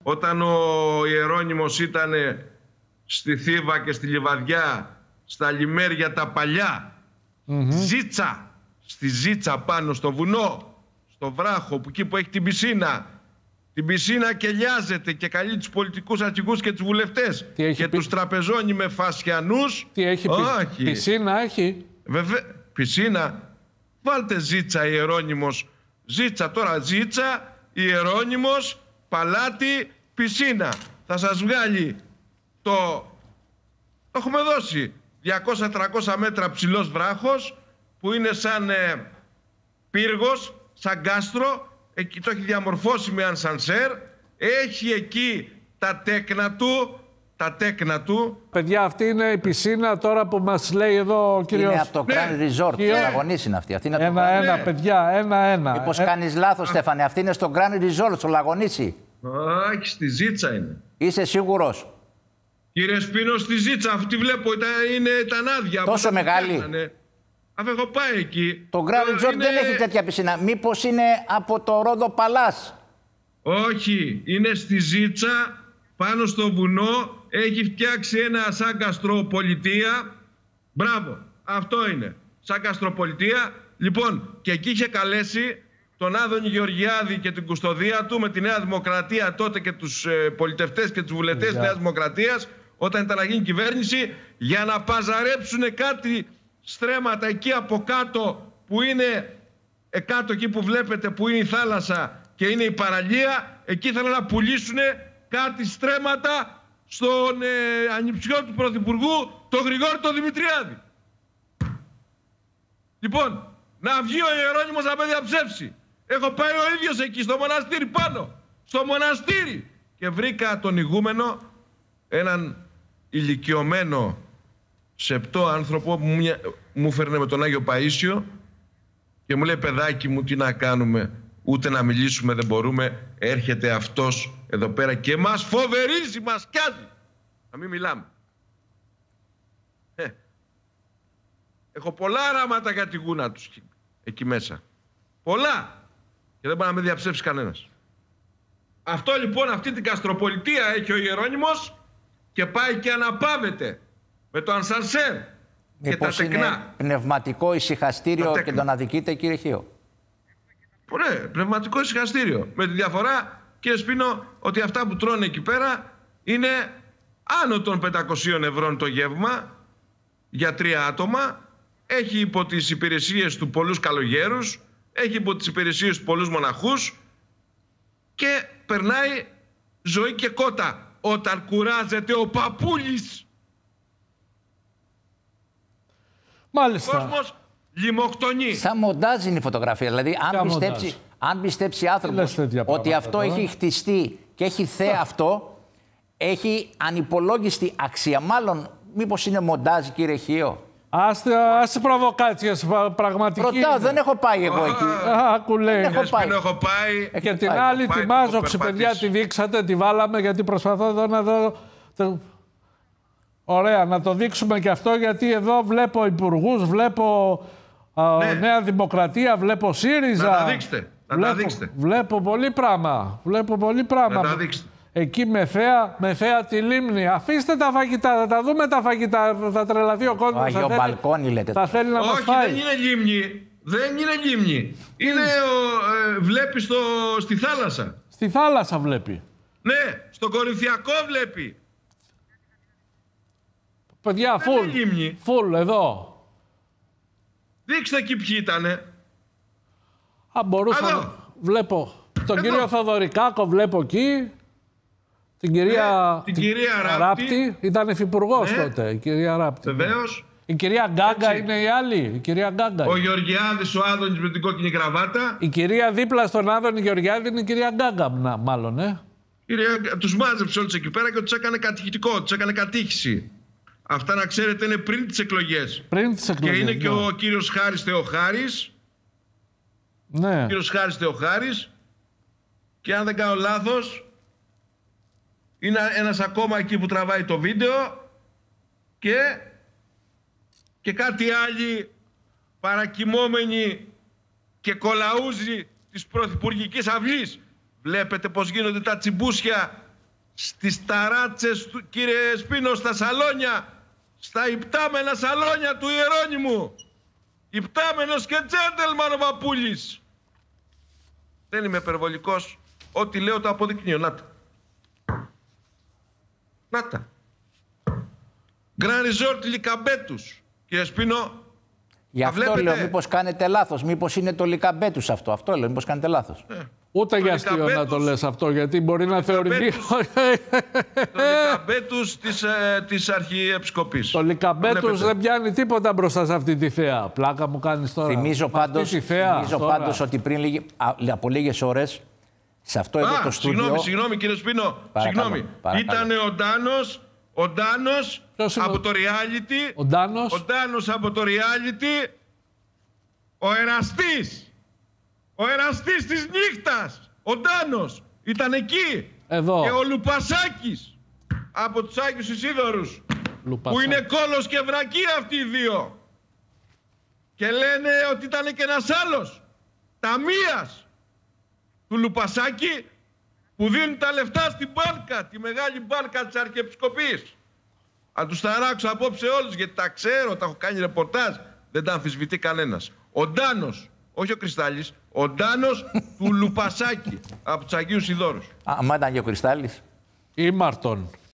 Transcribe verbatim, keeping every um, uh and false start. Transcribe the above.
όταν ο Ιερώνυμος ήταν στη Θήβα και στη Λιβαδιά, στα λιμέρια τα παλιά, mm-hmm. Ζήτσα, στη Ζήτσα πάνω στο βουνό, στο βράχο, που εκεί που έχει την πισίνα, την πισίνα κελιάζεται και καλεί τους πολιτικούς αρχηγούς και τους βουλευτές και πι... τους τραπεζώνει με φασιανούς. Τι έχει, όχι. Πισίνα έχει. Βέβαια, πισίνα. Βάλτε Ζήτσα, Ιερώνυμος. Ζήτσα τώρα, Ζήτσα, Ιερώνυμος, παλάτι, πισίνα. Θα σας βγάλει το... Το έχουμε δώσει. διακόσια με τριακόσια μέτρα ψηλός βράχος, που είναι σαν ε, πύργος, σαν κάστρο. Εκεί το έχει διαμορφώσει με ανσανσέρ. Έχει εκεί τα τέκνα του. Τα τέκνα του. Παιδιά, αυτή είναι η πισίνα τώρα που μας λέει εδώ ο κύριος... Είναι από το Grand ναι. Resort, Ναι. Λαγονίση είναι αυτή. αυτή είναι Ένα-ένα, ναι. παιδιά, ένα-ένα. Μήπως ε... κάνεις λάθος, Στέφανε, αυτή είναι στο Grand Resort, στο Λαγονίση. Όχι, στη Ζήτσα είναι. Είσαι σίγουρος? Κύριε Σπίνο, στη Ζήτσα, αυτή βλέπω, ήταν, είναι τα άδεια. Τόσο μεγάλη? Αφού έχω πάει εκεί. Το Grand Resort είναι... δεν έχει τέτοια πισίνα. Μήπως είναι από το Ρόδο Παλάς? Όχι, είναι στη Ζήτσα, πάνω στο βουνό. Έχει φτιάξει ένα σαν καστροπολιτεία. Μπράβο, αυτό είναι. Σαν καστροπολιτεία. Λοιπόν, και εκεί είχε καλέσει τον Άδωνη Γεωργιάδη και την κουστοδία του με τη Νέα Δημοκρατία τότε και τους ε, πολιτευτές και τους βουλευτές της Νέας Δημοκρατίας, όταν ήταν να γίνει κυβέρνηση, για να παζαρέψουν κάτι στρέμματα εκεί από κάτω, που είναι ε, κάτω εκεί που βλέπετε, που είναι η θάλασσα και είναι η παραλία. Εκεί ήθελαν να πουλήσουν κάτι στρέμματα στον ε, ανιψιό του Πρωθυπουργού, τον Γρηγόρη τον Δημητριάδη. Λοιπόν, να βγει ο Ιερώνυμος να με διαψεύσει. Έχω πάει ο ίδιος εκεί στο μοναστήρι πάνω. Στο μοναστήρι. Και βρήκα τον ηγούμενο, έναν ηλικιωμένο σεπτό άνθρωπο που μου, μου φέρνε με τον Άγιο Παΐσιο και μου λέει, παιδάκι μου, τι να κάνουμε, ούτε να μιλήσουμε δεν μπορούμε. Έρχεται αυτός εδώ πέρα και μας φοβερίζει, μας πιάζει. Να μην μιλάμε. Ε. Έχω πολλά αράματα για τη γούνα τους εκεί μέσα. Πολλά. Και δεν μπορεί να με διαψεύσει κανένας. Αυτό λοιπόν, αυτή την καστροπολιτεία έχει ο Ιερώνυμος και πάει και αναπαύεται με το ανσανσέρ και τα τεκνά. Είναι πνευματικό ησυχαστήριο και τον αδικείτε, κύριε Χίο? Ναι, πνευματικό ησυχαστήριο. Με τη διαφορά, κύριε Σπίνο, ότι αυτά που τρώνε εκεί πέρα είναι άνω των πεντακοσίων ευρώ το γεύμα για τρία άτομα. Έχει υπό τις υπηρεσίες του πολλούς καλογέρους, έχει υπό τις υπηρεσίες του πολλούς μοναχούς και περνάει ζωή και κότα όταν κουράζεται ο παππούλης. Μάλιστα. Ο κόσμος λιμοκτονεί. Σαν μοντάζ είναι η φωτογραφία. Δηλαδή, αν πιστέψει, αν πιστέψει άνθρωπος ότι αυτό τώρα έχει χτιστεί και έχει θέα αυτό, έχει ανυπολόγιστη αξία. Μάλλον, μήπως είναι μοντάζ, κύριε Χίο? Άσε προβοκάτσιες, πραγματική. Ρωτάω, δεν έχω πάει εγώ εκεί. Άκου λέει. Δεν έχω πάει. Έχω πάει. Και την άλλη τη μάζοξη, παιδιά, τη δείξατε, τη βάλαμε, γιατί προσπαθώ εδώ να δω. Ωραία, να το δείξουμε και αυτό, γιατί εδώ βλέπω υπουργούς, βλέπω ναι. Νέα Δημοκρατία, βλέπω ΣΥΡΙΖΑ. Να τα δείξτε. Να βλέπω, τα δείξτε. Βλέπω πολύ πράγμα. Βλέπω πολύ πράγμα. Να τα δείξτε. Εκεί με θέα, με θέα τη λίμνη. Αφήστε τα φαγητά, θα τα δούμε τα φαγητά. Θα τρελαθεί ο κόσμος. Αγιο μπαλκόνι λέτε. Θα θέλει να Όχι, μας φάει. δεν είναι λίμνη. Δεν είναι λίμνη. Είναι ο, ε, βλέπει στο, στη θάλασσα. Στη θάλασσα βλέπει. Ναι, στο Κορινθιακό βλέπει. Παιδιά, φουλ. Φουλ, εδώ. Δείξτε εκεί ποιοι ήτανε. Α, μπορούσα να... Βλέπω. Τον εδώ. Κύριο Θοδωρικάκο βλέπω εκεί. Την κυρία, ναι, την την κυρία Ράπτη. Ράπτη. Ήταν υφυπουργός ναι. τότε, η κυρία Ράπτη. Βεβαίως. Η κυρία Γκάγκα έτσι. Είναι η άλλη. Η κυρία Γκάγκα. Ο Γεωργιάδης, ο Άδωνης με την κόκκινη κραβάτα. Η κυρία δίπλα στον Άδωνη Γεωργιάδη είναι η κυρία Γκάγκα, μάλλον, ε. Κυρία, τους μάζεψε όλους εκεί πέρα και τους έκανε κατηχητικό, τους έκανε κατήχηση. Αυτά να ξέρετε είναι πριν τις εκλογές. Πριν τις εκλογές. Και είναι ναι. και ο κύριος Χάρης Θεοχάρης. Ναι. Ο κύριος Χάρης Θεοχάρης. Και αν δεν κάνω λάθος, είναι ένας ακόμα εκεί που τραβάει το βίντεο. Και, και κάτι άλλοι παρακυμόμενοι και κολαούζοι της πρωθυπουργικής αυλής. Βλέπετε πως γίνονται τα τσιμπούσια στις ταράτσες του, κύριε Σπίνο, στα σαλόνια, στα υπτάμενα σαλόνια του Ιερώνυμου. Υπτάμενος και τζέντελμαν ο Βαπούλης. Δεν είμαι υπερβολικός. Ό,τι λέω το αποδεικνύω. Να τα. Να τα. Grand Resort Λικαμπέτους. Κύριε Σπίνο, γι' αυτό λέω μήπως κάνετε λάθος. Μήπως είναι το Λικαμπέτους αυτό. Αυτό λέω μήπως κάνετε λάθος. Ε. Ούτε για αστείο να το λες αυτό, γιατί μπορεί να θεωρηθεί... Το Λικαμπέτους της, ε, της Αρχιεπισκοπής. Το Λικαμπέτους δεν πιάνει τίποτα μπροστά σε αυτή τη θέα. Πλάκα μου κάνεις τώρα. Θυμίζω πάντως, θυμίζω πάντως ότι πριν λίγη, α, από λίγες ώρες σε αυτό εδώ το στούντιο... Συγγνώμη, συγγνώμη κύριε Σπίνο. Συγγνώμη. Ήταν ο Ντάνος, ο Ντάνος από το reality. Ο Ντάνος. Ο Ντάνος από το reality. Ο εραστής. Ο εραστής της νύχτας, ο Ντάνος, ήταν εκεί. Εδώ. Και ο Λουπασάκης, από τους Άγιους Ισίδωρους, Λουπασάκη. που είναι κόλος και βρακή αυτοί οι δύο. Και λένε ότι ήταν και ένας άλλος, ταμείας του Λουπασάκη, που δίνουν τα λεφτά στην μπάρκα, τη μεγάλη μπάρκα της Αρχιεπισκοπής. Αν τους ταράξω απόψε όλους, γιατί τα ξέρω, τα έχω κάνει ρεπορτάζ, δεν τα αμφισβητεί κανένας. Ο Ντάνος, όχι ο Κρυστάλλης, ο Ντάνος του Λουπασάκη από τους Αγίους Ιδώρους. Α, μα ήταν και ο Κρυστάλλης. Ήμαρτον.